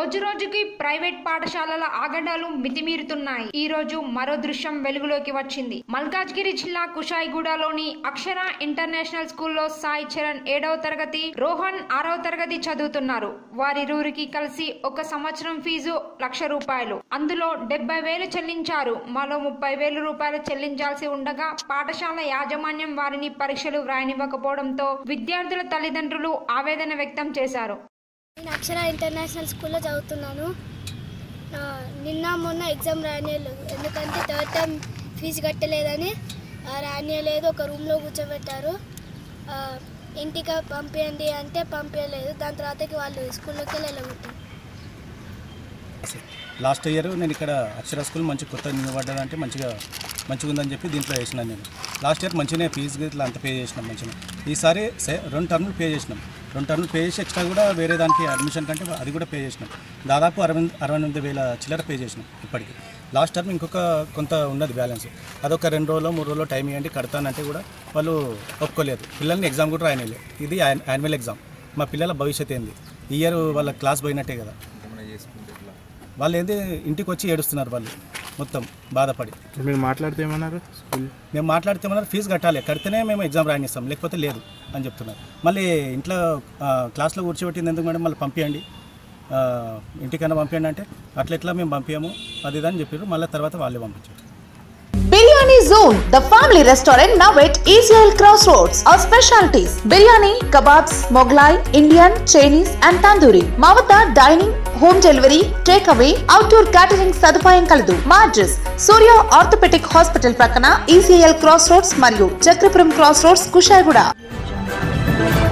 రోజు రోజుకి ప్రైవేట్ పాఠశాలల ఆగడాలు మితిమీరుతున్నాయి. ఈ రోజు మరో దృశ్యం వెలుగులోకి వచ్చింది. మల్కాజ్గిరి జిల్లా కుషాయిగూడలోని అక్షర ఇంటర్నేషనల్ స్కూల్లో సాయి చరణ్ 7వ తరగతి, రోహన్ 6వ తరగతి చదువుతున్నారు. వారిరువురికి కలిసి ఒక సంవత్సరం ఫీజు ₹1,00,000. అందులో 70,000 చెల్లించారు. మరో 30,000 రూపాయలు చెల్లించాల్సి ఉండగా పాఠశాల యాజమాన్యం వారిని పరీక్షలు వ్రాయనివ్వకపోవడంతో విద్యార్థుల తల్లిదండ్రులు ఆవేదన వ్యక్తం చేశారు. నేను అక్షర ఇంటర్నేషనల్ స్కూల్లో చదువుతున్నాను. నిన్న మొన్న ఎగ్జామ్ రానియలేదు, ఎందుకంటే థర్డ్ టైం ఫీజు కట్టలేదని రానియలేదు. ఒక రూమ్లో కూర్చోబెట్టారు. ఇంటికి పంపించండి అంటే పంపించలేదు. దాని తర్వాతకి వాళ్ళు స్కూల్లోకి వెళ్ళగొట్టారు. లాస్ట్ ఇయర్ నేను ఇక్కడ అక్షర స్కూల్ మంచి కొత్త నిలబడ్డానంటే మంచిగా ఉందని చెప్పి దీంట్లో వేసినాను. నేను లాస్ట్ ఇయర్ మంచిగానే ఫీజు ఇట్లా అంత పే చేసినాం మంచిగా. ఈసారి 2 టర్ములు పే చేసినాం. 2 టర్ములు పే చేసి ఎక్స్ట్రా కూడా వేరే దానికి అడ్మిషన్ కంటే అది కూడా పే చేసినాం. దాదాపు 68,000 చిల్లర పే చేసినాం ఇప్పటికి. లాస్ట్ టర్మ్ ఇంకొక కొంత ఉన్నది బ్యాలెన్స్. అదొక 2 రోజులు 3 రోజులు టైం ఇవ్వండి కడతానంటే కూడా వాళ్ళు ఒప్పుకోలేదు. పిల్లల్ని ఎగ్జామ్ కూడా రాయలేదు. ఇది యాన్యువల్ ఎగ్జామ్. మా పిల్లల భవిష్యత్ ఏంది? ఈ ఇయర్ వాళ్ళ క్లాస్ పోయినట్టే కదా. వాళ్ళు ఏంది ఇంటికి వచ్చి ఏడుస్తున్నారు వాళ్ళు మొత్తం బాధపడి. మీరు మాట్లాడితే ఏమన్నారు? మేము మాట్లాడితే ఏమన్నారు, ఫీజు కట్టాలి, కడితేనే మేము ఎగ్జామ్ రాయనిస్తాం, లేకపోతే లేదు అని చెప్తున్నారు. మళ్ళీ ఇంట్లో క్లాస్లో కూర్చోబెట్టింది ఎందుకు మేడం, మళ్ళీ పంపించండి, ఇంటికన్నా పంపించండి అంటే అట్లా మేము పంపించాము అది ఇదని చెప్పారు. మళ్ళీ తర్వాత వాళ్ళే పంపించారు. Biryani Zone, the family restaurant now at ECL Crossroads. Our specialties: biryani, kebabs, Mughlai, Indian, Chinese and Tandoori. Mavata dining, home delivery, takeaway, outdoor catering సదుపాయం కలదు. మా అడ్రస్ సూర్య ఆర్థోపెడిక్ హాస్పిటల్ ప్రక్కన ECL Crossroads మరియు చక్రపురం Crossroads కుషాయిగూడ.